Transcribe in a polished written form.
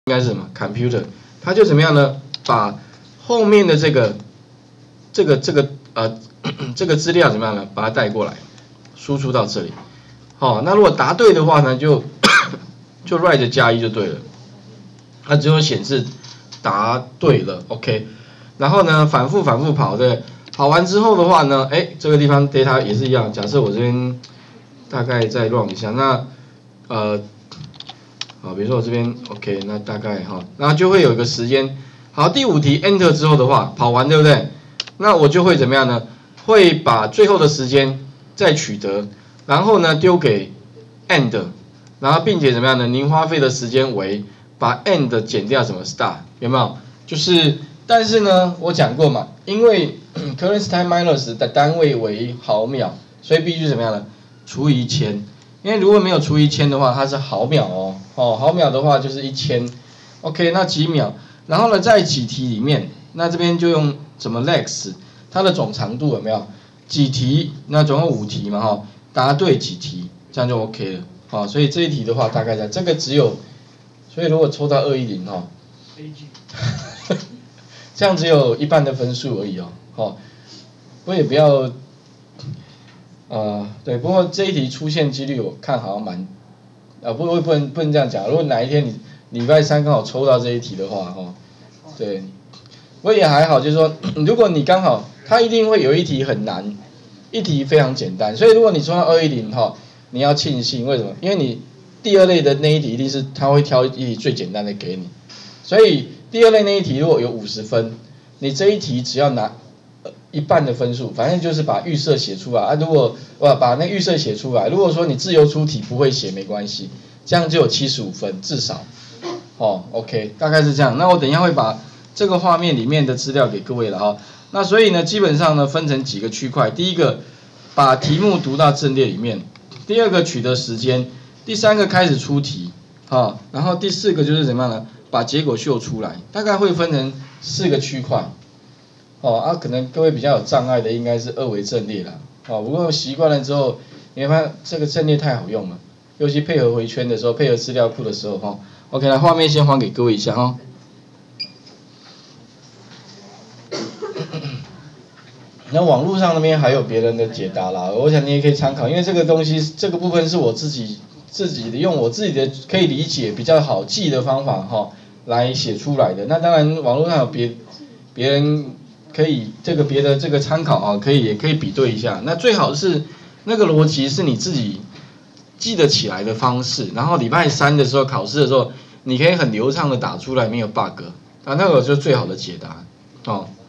应该是什么 computer， 它就怎么样呢？把后面的这个资料怎么样呢？把它带过来，输出到这里。好，那如果答对的话呢，就write 加1就对了。它只有显示答对了 ，OK。然后呢，反复跑，对，跑完之后的话呢，这个地方 data 也是一样。假设我这边大概再 run 一下，那好，比如说我这边 OK， 那大概那就会有一个时间。好，第5题 Enter 之后的话，跑完对不对？那我就会怎么样呢？会把最后的时间再取得，然后呢丢给 End， 然后并且怎么样呢？您花费的时间为把 End 减掉什么 Start， 有没有？就是，但是呢，我讲过嘛，因为 Current Time Minus 的单位为毫秒，所以必须怎么样呢？除以1000。因为如果没有除以1000的话，它是毫秒哦，毫秒的话就是1000 ，OK， 那几秒，然后呢，在几题里面，那这边就用什么 lex， 它的总长度有没有？几题，那总共5题嘛答对几题，这样就 OK 了，所以这一题的话大概这个只有，所以如果抽到210这样只有一半的分数而已我也不要。对，不过这一题出现几率我看好像蛮，不能这样讲。如果哪一天你礼拜3刚好抽到这一题的话，对，不过也还好，就是说，如果你刚好，它一定会有一题很难，一题非常简单。所以如果你抽到210你要庆幸，为什么？因为你第2类的那一题一定是它会挑一题最简单的给你，所以第2类那一题如果有50分，你这一题只要拿一半的分数，反正就是把预设写出来如果把那预设写出来，如果说你自由出题不会写没关系，这样就有75分至少。OK， 大概是这样。那我等一下会把这个画面里面的资料给各位了那所以呢，基本上呢分成几个区块，第一个把题目读到阵列里面，第2个取得时间，第3个开始出题然后第4个就是怎么样呢？把结果秀出来，大概会分成4个区块。可能各位比较有障碍的应该是2维阵列啦。不过习惯了之后，你会发现这个阵列太好用了，尤其配合回圈的时候，配合资料库的时候OK， 来画面先还给各位一下那网络上那边还有别人的解答啦，我想你也可以参考，因为这个东西这个部分是我自己的用我自己的可以理解比较好记的方法来写出来的。那当然网络上有别人可以别的这个参考也可以比对一下。那最好是那个逻辑是你自己记得起来的方式，然后礼拜3的时候考试的时候，你可以很流畅的打出来，没有 bug，那个就是最好的解答